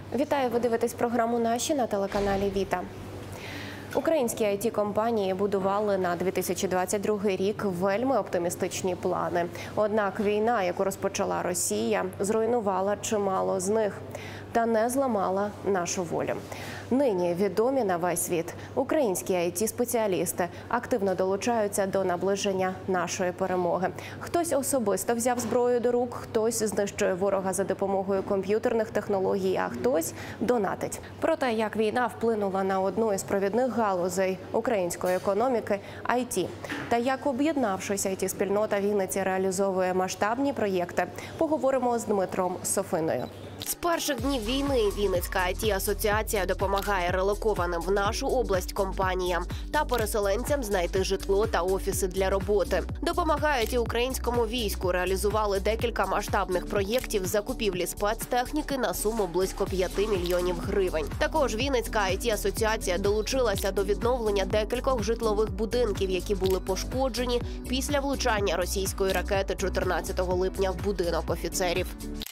Вітаю, ви дивитесь програму «Наші» на телеканалі «Віта». Українські IT-компанії будували на 2022 рік вельми оптимістичні плани. Однак війна, яку розпочала Росія, зруйнувала чимало з них та не зламала нашу волю. Нині відомі на весь світ українські IT-спеціалісти активно долучаються до наближення нашої перемоги. Хтось особисто взяв зброю до рук, хтось знищує ворога за допомогою комп'ютерних технологій, а хтось донатить. Про те, як війна вплинула на одну із провідних галузей української економіки – IT, та як, об'єднавшись, IT-спільнота Вінниці реалізовує масштабні проєкти, поговоримо з Дмитром Софиною. З перших днів війни Вінницька IT-асоціація допомагає релокованим в нашу область компаніям та переселенцям знайти житло та офіси для роботи. Допомагають і українському війську, реалізували декілька масштабних проєктів закупівлі спецтехніки на суму близько 5 мільйонів гривень. Також Вінницька IT-асоціація долучилася до відновлення декількох житлових будинків, які були пошкоджені після влучання російської ракети 14 липня в будинок офіцерів.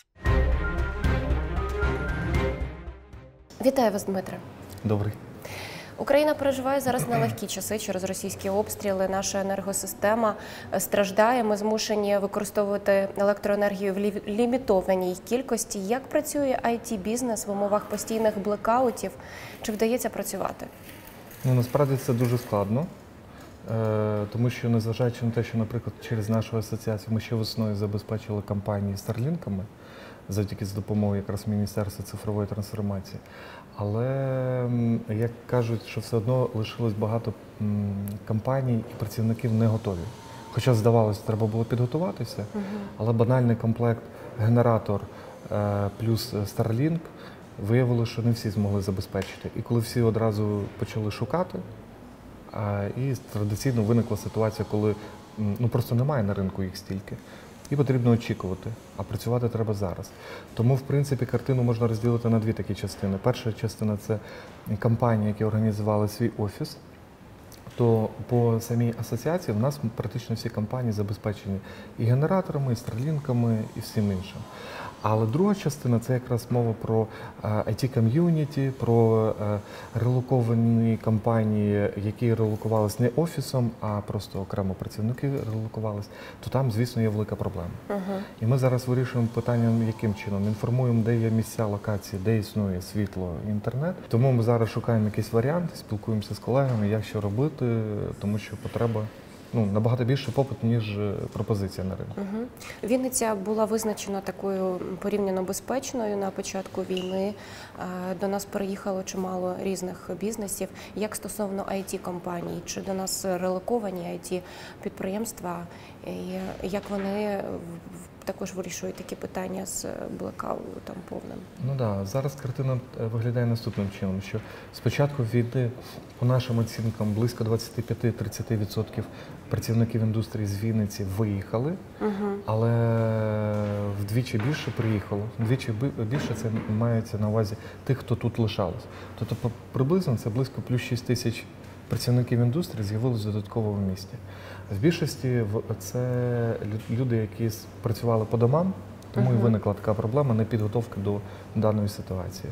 Вітаю вас, Дмитре. Добрий. Україна переживає зараз нелегкі часи через російські обстріли. Наша енергосистема страждає. Ми змушені використовувати електроенергію в лімітованій кількості. Як працює IT-бізнес в умовах постійних блекаутів? Чи вдається працювати? Насправді це дуже складно, тому що, незважаючи на те, що, наприклад, через нашу асоціацію ми ще весною забезпечили компанії старлінками, завдяки з допомогою якраз Міністерства цифрової трансформації. Але, як кажуть, що все одно лишилось багато компаній і працівників не готові. Хоча, здавалося, треба було підготуватися, але банальний комплект генератор плюс Starlink виявило, що не всі змогли забезпечити. І коли всі одразу почали шукати, і традиційно виникла ситуація, коли просто немає на ринку їх стільки. І потрібно очікувати, а працювати треба зараз. Тому, в принципі, картину можна розділити на дві такі частини. Перша частина – це компанії, які організували свій офіс. То по самій асоціації в нас практично всі компанії забезпечені і генераторами, і старлінками, і всім іншим. Але друга частина – це якраз мова про IT-ком'юніті, про релоковані компанії, які релокувалися не офісом, а просто окремо працівники релокувалися, то там, звісно, є велика проблема. І ми зараз вирішуємо питання, яким чином. Інформуємо, де є місця, локації, де існує світло, інтернет. Тому ми зараз шукаємо якісь варіанти, спілкуємося з колегами, як що робити, тому що потреба набагато більше попит, ніж пропозиція на ринку. Вінниця була визначена такою порівняно безпечною на початку війни. До нас переїхало чимало різних бізнесів. Як стосовно IT-компаній? Чи до нас релоковані IT-підприємства? І як вони також вирішують такі питання з блекаутом повним? Зараз картина виглядає наступним чином, що з початку війни, по нашим оцінкам, близько 25-30% працівників індустрії з Вінниці виїхали, але вдвічі більше приїхало. Вдвічі більше це мається на увазі тих, хто тут лишалось. Тобто приблизно це близько плюс 6 тисяч працівників індустрії з'явилось додатково в місті. В більшості це люди, які працювали по домам, тому і виникла така проблема непідготовки до даної ситуації.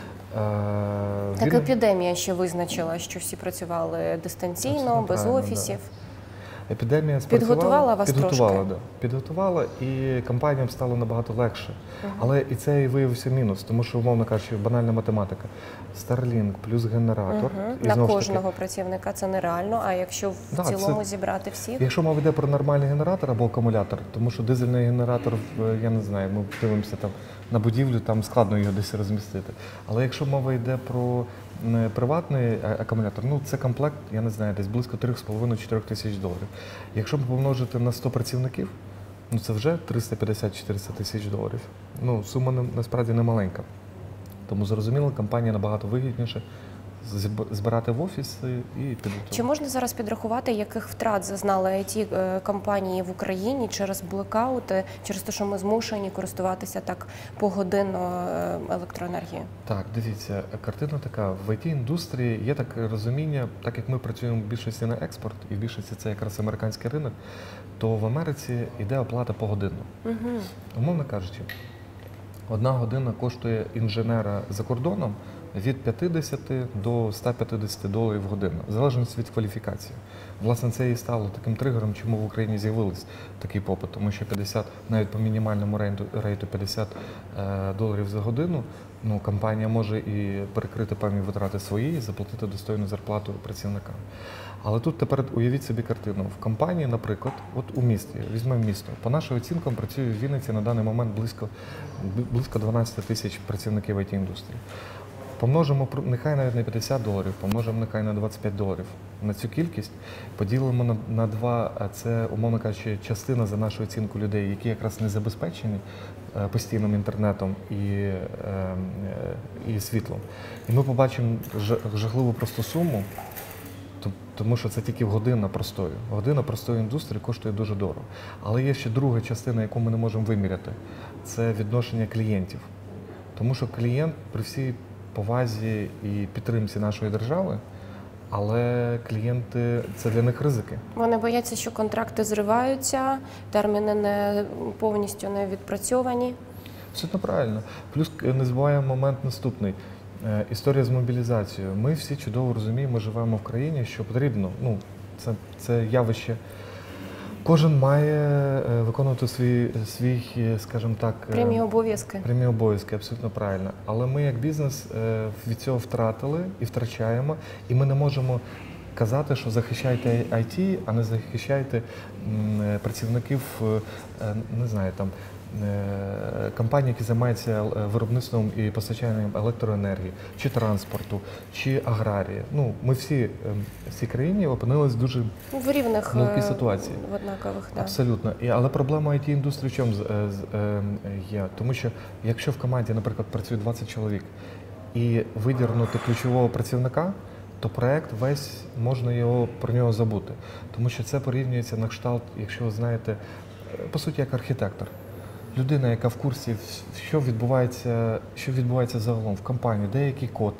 Так епідемія ще визначила, що всі працювали дистанційно, без офісів. Епідемія підготувала вас трошки? Підготувала, і компаніям стало набагато легше. Але і це і виявився мінус, тому що, умовно кажучи, банальна математика. Starlink плюс генератор. На кожного працівника це нереально, а якщо в цілому зібрати всіх? Якщо мова йде про нормальний генератор або акумулятор, тому що дизельний генератор, я не знаю, ми дивимося там на будівлю, там складно його десь розмістити. Але якщо мова йде про приватний акумулятор, це комплект, я не знаю, десь близько 3,5-4 тисяч доларів. Якщо помножити на 100 працівників, це вже 350-400 тисяч доларів. Сума насправді не маленька. Тому, зрозуміло, компанія набагато вигідніше збирати в офіси і підготувати. Чи можна зараз підрахувати, яких втрат зазнали IT-компанії в Україні через блекаути, через те, що ми змушені користуватися так погодинно електроенергією? Так, дивіться, картина така. В IT-індустрії є таке розуміння, так як ми працюємо в більшості на експорт, і в більшості це якраз американський ринок, то в Америці йде оплата погодинно. Умовно кажучи, Одна година коштує інженера за кордоном від 50 до 150 доларів в годину, в залежності від кваліфікації. Власне, це і стало таким тригером, чому в Україні з'явився такий попит, тому що 50, навіть по мінімальному рейту 50 доларів за годину, ну, компанія може і перекрити певні витрати свої, і заплатити достойну зарплату працівникам. Але тут тепер уявіть собі картину. В компанії, наприклад, от у місті, візьмемо місто, по нашим оцінкам працює в Вінниці на даний момент близько 12 тисяч працівників IT-індустрії. Помножимо, нехай навіть на 50 доларів, помножимо нехай на 25 доларів. На цю кількість поділимо на два, а це, умовно кажучи, частина за нашу оцінку людей, які якраз не забезпечені постійним інтернетом і світлом. І ми побачимо жахливу просто суму, тому що це тільки година простою. Година простої індустрії коштує дуже дорого. Але є ще друга частина, яку ми не можемо виміряти. Це відношення клієнтів. Тому що клієнт при всій повазі і підтримці нашої держави, але клієнти – це для них ризики. Вони бояться, що контракти зриваються, терміни не повністю не відпрацьовані. Абсолютно правильно. Плюс не забуваємо момент наступний. Історія з мобілізацією. Ми всі чудово розуміємо, ми живемо в країні, що потрібно, ну, це явище. Кожен має виконувати свій, скажімо так, прямі обов'язки. Прямі обов'язки, абсолютно правильно. Але ми як бізнес від цього втратили і втрачаємо, і ми не можемо казати, що захищайте IT, а не захищайте працівників, не знаю, там, компаній, які займаються виробництвом і постачанням електроенергії, чи транспорту, чи аграрії. Ну, ми всі в цій країні опинились дуже в рівних ситуації. В однакових, да. Абсолютно. Але проблема IT-індустрії в чому є? Тому що якщо в команді, наприклад, працює 20 чоловік і видірнути ключового працівника, то проект весь, можна про нього забути. Тому що це порівнюється на кшталт, якщо ви знаєте, по суті, як архітектор. Людина, яка в курсі, що відбувається загалом в компанії, де який код,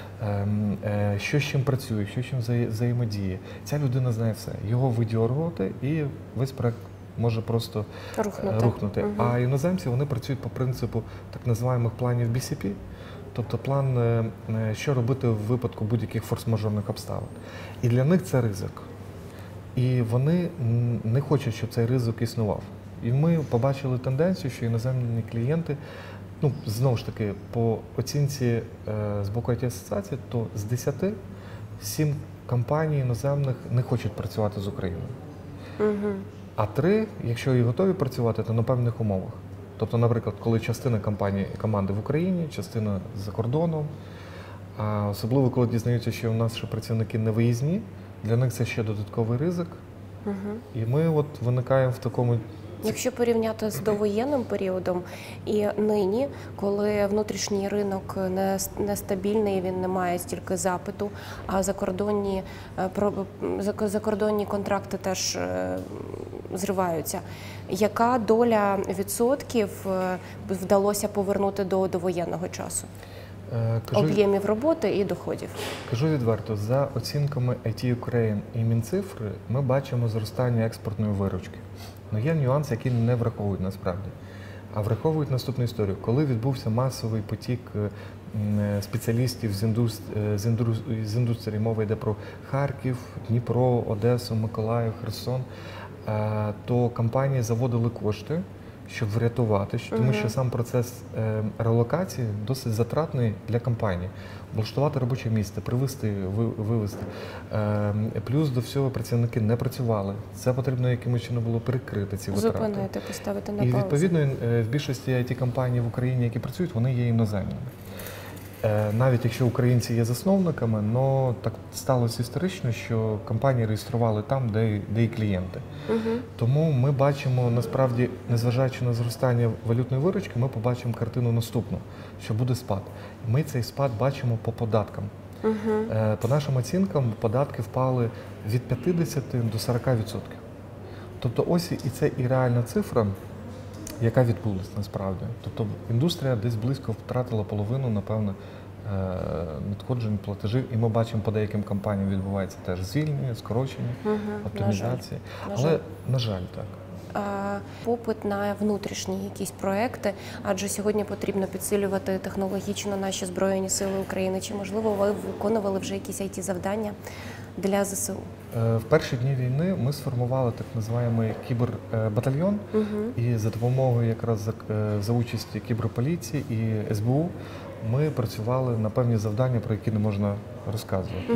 що з чим працює, що з чим взаємодіє. Ця людина знає все. Його видьоргувати і весь проект може просто рухнути. Угу. А іноземці, вони працюють по принципу так називаємих планів BCP, тобто план, що робити в випадку будь-яких форс-мажорних обставин. І для них це ризик. І вони не хочуть, щоб цей ризик існував. І ми побачили тенденцію, що іноземні клієнти, ну, знову ж таки, по оцінці з боку IT-асоціації, то з 10 7 компаній іноземних не хочуть працювати з Україною. Угу. А 3, якщо і готові працювати, то на певних умовах. Тобто, наприклад, коли частина команди в Україні, частина за кордоном, а особливо, коли дізнаються, що у нас ще працівники не виїзні, для них це ще додатковий ризик. Угу. І ми от виникаємо в такому... Якщо порівняти з довоєнним періодом і нині, коли внутрішній ринок нестабільний, він не має стільки запиту, а закордонні контракти теж зриваються. Яка доля відсотків вдалося повернути до довоєнного часу? Об'ємів роботи і доходів? Кажу відверто, за оцінками IT Ukraine і Мінцифри ми бачимо зростання експортної виручки. Але є нюанс, який не враховують насправді. А враховують наступну історію. Коли відбувся масовий потік спеціалістів з індустрії, мова йде про Харків, Дніпро, Одесу, Миколаїв, Херсон, то компанії заводили кошти, щоб врятувати, тому що сам процес релокації досить затратний для компанії. Облаштувати робоче місце, привезти, вивезти. Плюс до всього працівники не працювали. Це потрібно якимось чином було перекрити ці витрати. Зупинити, поставити на паузу. І відповідно в більшості IT-компаній в Україні, які працюють, вони є іноземними. Навіть якщо українці є засновниками, але так сталося історично, що компанії реєстрували там, де і клієнти. Угу. Тому ми бачимо, насправді, незважаючи на зростання валютної виручки, ми побачимо картину наступну, що буде спад. Ми цей спад бачимо по податкам. Угу. По нашим оцінкам, податки впали від 50 до 40%. Тобто ось і це і реальна цифра, яка відбулася насправді. Тобто індустрія десь близько втратила половину, напевно, надходжень, платежів. І ми бачимо, по деяким компаніям відбувається теж звільнення, скорочення, оптимізація. Але, на жаль, так. попит на внутрішні якісь проекти, адже сьогодні потрібно підсилювати технологічно наші Збройні Сили України. Чи, можливо, ви виконували вже якісь IT-завдання для ЗСУ? В перші дні війни ми сформували так називаємий кібербатальйон, і за допомогою якраз за участі кіберполіції і СБУ ми працювали на певні завдання, про які не можна розказувати.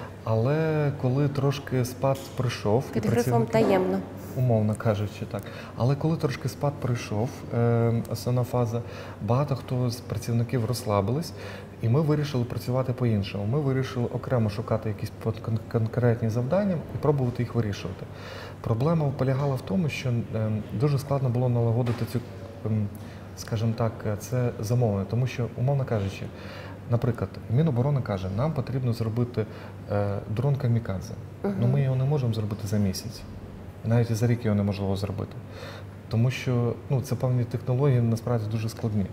Але коли трошки спад прийшов... Під грифом таємно. Умовно кажучи, так. Але коли трошки спад прийшов, основна фаза, багато хто з працівників розслабились, і ми вирішили працювати по-іншому. Ми вирішили окремо шукати якісь конкретні завдання і пробувати їх вирішувати. Проблема полягала в тому, що дуже складно було налагодити цю, скажімо так, це замовлення, тому що, умовно кажучи, наприклад, Міноборони каже, нам потрібно зробити дрон камікадзе. Ну ми його не можемо зробити за місяць. Навіть за рік його неможливо зробити. Тому що це певні технології насправді дуже складні.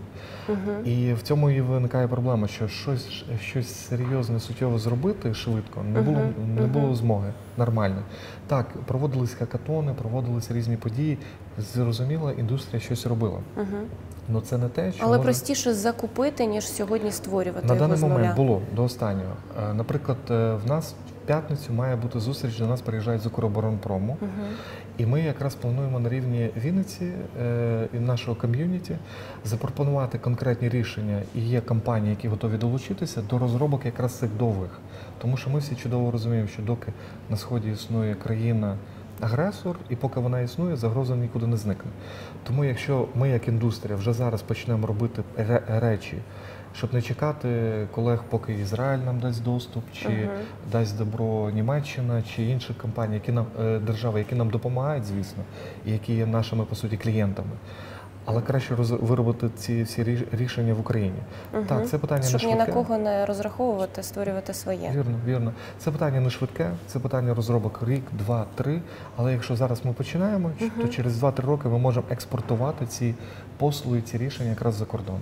І в цьому і виникає проблема, що щось серйозне, суттєво зробити швидко не було змоги нормально. Так, проводились хакатони, проводились різні події. Зрозуміло, індустрія щось робила. Но це не те, що але простіше закупити, ніж сьогодні створювати на його даний з нуля. момент було до останнього. Наприклад, в нас в п'ятницю має бути зустріч, до нас приїжджають з Укроборонпрому. І ми якраз плануємо на рівні Вінниці і нашого ком'юніті запропонувати конкретні рішення. І є компанії, які готові долучитися до розробок якраз цих довгих. Тому що ми всі чудово розуміємо, що доки на Сході існує країна-агресор, і поки вона існує, загроза нікуди не зникне. Тому якщо ми, як індустрія, вже зараз почнемо робити речі, щоб не чекати колег, поки Ізраїль нам дасть доступ, чи дасть добро Німеччина, чи інші компанії, держави, які нам допомагають, звісно, і які є нашими, по суті, клієнтами. Але краще виробити ці всі рішення в Україні. Так, це питання щоб не швидке. Щоб ні на кого не розраховувати, створювати своє. Вірно, вірно. Це питання не швидке, це питання розробок рік, 2, 3. Але якщо зараз ми починаємо, то через 2-3 роки ми можемо експортувати ці послуги, ці рішення якраз за кордоном.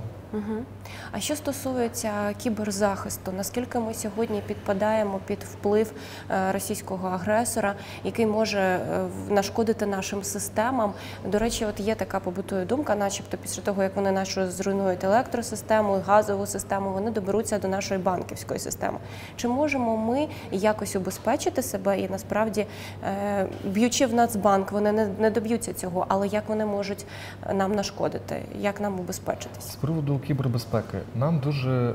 А що стосується кіберзахисту, наскільки ми сьогодні підпадаємо під вплив російського агресора, який може нашкодити нашим системам? До речі, от є така побутує думка, начебто після того, як вони нашу зруйнують електросистему, газову систему, вони доберуться до нашої банківської системи. Чи можемо ми якось убезпечити себе і насправді, б'ючи в Нацбанк, вони не доб'ються цього, але як вони можуть нам нашкодити, як нам убезпечитись? З приводу кібербезпеки нам дуже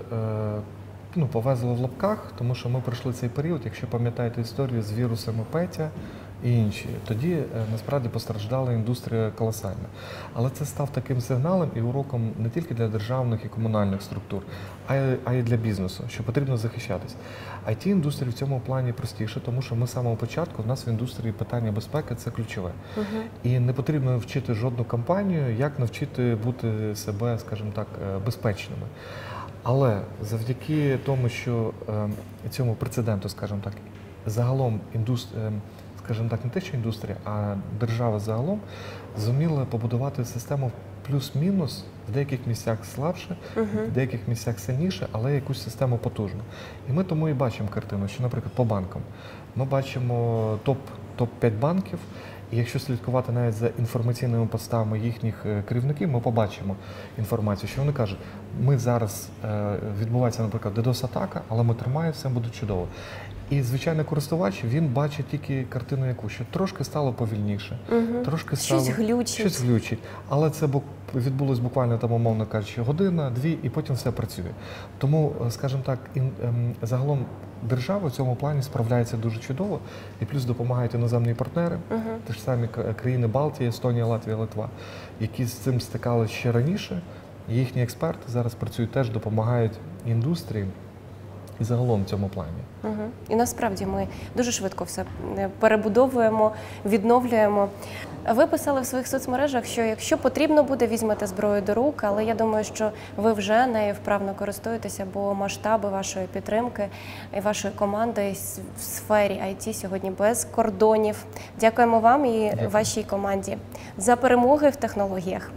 повезло в лапках, тому що ми пройшли цей період, якщо пам'ятаєте історію з вірусами Петя і інші, тоді насправді постраждала індустрія колосальна. Але це став таким сигналом і уроком не тільки для державних і комунальних структур, а й для бізнесу, що потрібно захищатись. IT-індустрія в цьому плані простіше, тому що ми з самого початку, в нас в індустрії питання безпеки – це ключове. І не потрібно вчити жодну компанію, як навчити бути себе, скажімо так, безпечними. Але завдяки тому, що цьому прецеденту, скажімо так, загалом скажімо так, не те, що індустрія, а держава загалом зуміла побудувати систему плюс-мінус, в деяких місцях слабше, в деяких місцях сильніше, але якусь систему потужну. І ми тому і бачимо картину, що, наприклад, по банкам. Ми бачимо топ-5 банків, і якщо слідкувати навіть за інформаційними постами їхніх керівників, ми побачимо інформацію, що вони кажуть, ми зараз, відбувається, наприклад, DDoS-атака, але ми тримаємо, все буде чудово. І звичайний користувач, він бачить тільки картину яку, що трошки стало повільніше, трошки стало... Щось глючить. Але це відбулось буквально, там, умовно кажучи, година, 2, і потім все працює. Тому, скажімо так, загалом держава в цьому плані справляється дуже чудово, і плюс допомагають іноземні партнери, ті ж самі країни Балтії, Естонія, Латвія, Литва, які з цим стикалися ще раніше. Їхні експерти зараз працюють теж, допомагають індустрії. І загалом в цьому плані. І насправді ми дуже швидко все перебудовуємо, відновлюємо. Ви писали в своїх соцмережах, що якщо потрібно буде, візьмете зброю до рук, але я думаю, що ви вже нею вправно користуєтеся, бо масштаби вашої підтримки і вашої команди в сфері IT сьогодні без кордонів. Дякуємо вам і вашій команді за перемоги в технологіях.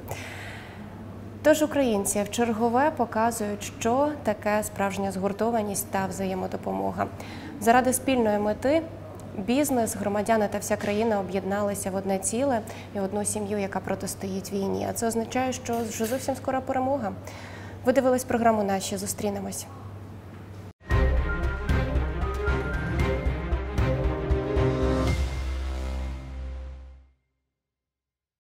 Тож українці в чергове показують, що таке справжня згуртованість та взаємодопомога. Заради спільної мети бізнес, громадяни та вся країна об'єдналися в одне ціле і одну сім'ю, яка протистоїть війні. А це означає, що вже зовсім скоро перемога. Ви дивились програму «Наші». Зустрінемось.